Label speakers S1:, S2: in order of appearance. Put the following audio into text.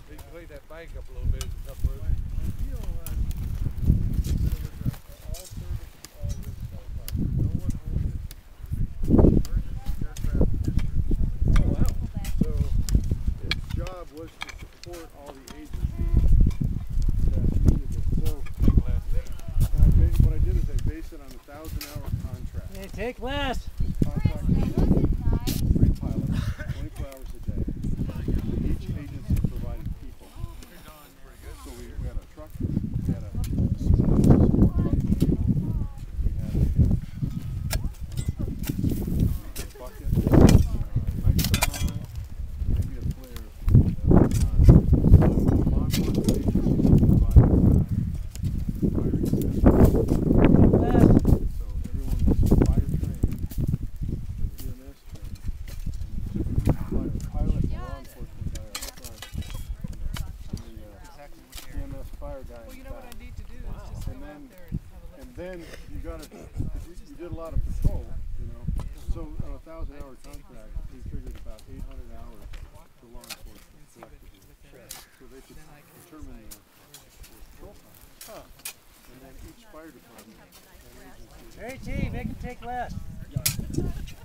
S1: He can clean that bank up a little bit. Up
S2: My deal was that it was all service, all risk, all cost. No one owned it. Emergency aircraft district. Oh wow! So its job was to support all the agencies that needed it. So what I did is I based it on a 1,000-hour contract.
S3: Hey, take less.
S2: Contract with 3 pilots, 24 hours a day. Each agency provided people. So we had a truck, we had a support truck for people, we had a bucket, microphone, maybe a flare. Law enforcement agencies provided firing systems. So everyone was fire trained, EMS trained. Typically pilot and law enforcement guy up front, and the EMS fire guy.
S4: Well, you know what I need to do is just go out there and have a look.
S2: And then you got to, you did a lot of patrol, you know. So on a 1,000-hour contract, we figured about 800 hours for law enforcement collectively. So they could determine the patrol time. And then each fire department and agency.
S3: Hey, team, make him take less.